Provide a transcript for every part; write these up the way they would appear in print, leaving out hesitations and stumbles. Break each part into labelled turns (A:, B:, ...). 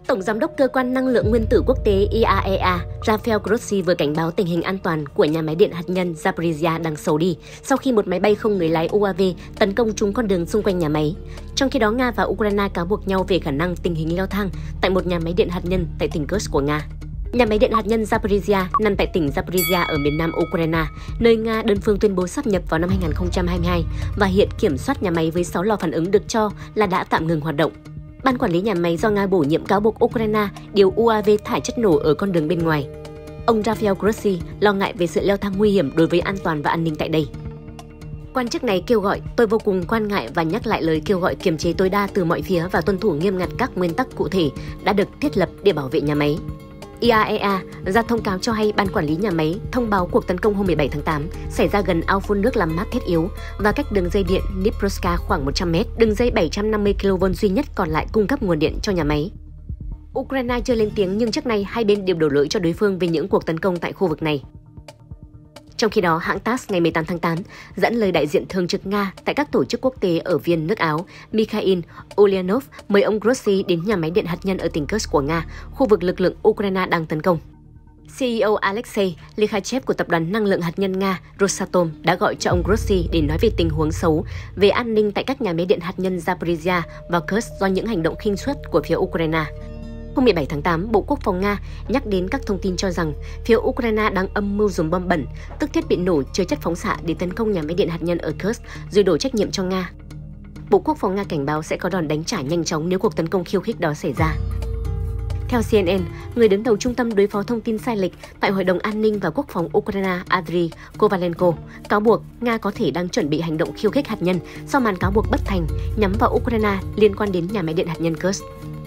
A: Tổng giám đốc Cơ quan Năng lượng Nguyên tử Quốc tế IAEA Rafael Grossi vừa cảnh báo tình hình an toàn của nhà máy điện hạt nhân Zaporizhzhia đang xấu đi sau khi một máy bay không người lái UAV tấn công trúng con đường xung quanh nhà máy. Trong khi đó, Nga và Ukraine cáo buộc nhau về khả năng tình hình leo thang tại một nhà máy điện hạt nhân tại tỉnh Kursk của Nga. Nhà máy điện hạt nhân Zaporizhzhia nằm tại tỉnh Zaporizhzhia ở miền nam Ukraine, nơi Nga đơn phương tuyên bố sáp nhập vào năm 2022 và hiện kiểm soát nhà máy với 6 lò phản ứng được cho là đã tạm ngừng hoạt động. Ban quản lý nhà máy do Nga bổ nhiệm cáo buộc Ukraine điều UAV thải chất nổ ở con đường bên ngoài. Ông Rafael Grossi lo ngại về sự leo thang nguy hiểm đối với an toàn và an ninh tại đây. Quan chức này kêu gọi, tôi vô cùng quan ngại và nhắc lại lời kêu gọi kiềm chế tối đa từ mọi phía và tuân thủ nghiêm ngặt các nguyên tắc cụ thể đã được thiết lập để bảo vệ nhà máy. IAEA ra thông cáo cho hay ban quản lý nhà máy thông báo cuộc tấn công hôm 17 tháng 8 xảy ra gần ao phun nước làm mát thiết yếu và cách đường dây điện Dniprovska khoảng 100 mét, đường dây 750 kV duy nhất còn lại cung cấp nguồn điện cho nhà máy. Ukraine chưa lên tiếng nhưng trước nay hai bên đều đổ lỗi cho đối phương về những cuộc tấn công tại khu vực này. Trong khi đó, hãng TASS ngày 18 tháng 8 dẫn lời đại diện thường trực Nga tại các tổ chức quốc tế ở Viên, nước Áo, Mikhail Ulyanov mời ông Grossi đến nhà máy điện hạt nhân ở tỉnh Kursk của Nga, khu vực lực lượng Ukraine đang tấn công. CEO Alexei Likhachev của tập đoàn năng lượng hạt nhân Nga Rosatom đã gọi cho ông Grossi để nói về tình huống xấu về an ninh tại các nhà máy điện hạt nhân Zaporizhzhia và Kursk do những hành động khinh suất của phía Ukraine. Hôm 17 tháng 8, Bộ Quốc phòng Nga nhắc đến các thông tin cho rằng phía Ukraine đang âm mưu dùng bom bẩn, tức thiết bị nổ chứa chất phóng xạ để tấn công nhà máy điện hạt nhân ở Kursk rồi đổ trách nhiệm cho Nga. Bộ Quốc phòng Nga cảnh báo sẽ có đòn đánh trả nhanh chóng nếu cuộc tấn công khiêu khích đó xảy ra. Theo CNN, người đứng đầu Trung tâm đối phó thông tin sai lệch tại Hội đồng An ninh và Quốc phòng Ukraine Andriy Kovalenko cáo buộc Nga có thể đang chuẩn bị hành động khiêu khích hạt nhân sau màn cáo buộc bất thành nhắm vào Ukraine liên quan đến nhà máy điện hạt nhân Kursk.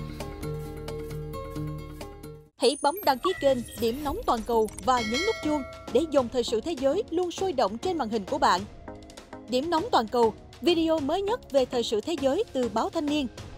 B: Hãy bấm đăng ký kênh Điểm Nóng Toàn cầu và nhấn nút chuông để dòng thời sự thế giới luôn sôi động trên màn hình của bạn. Điểm Nóng Toàn cầu, video mới nhất về thời sự thế giới từ báo Thanh niên,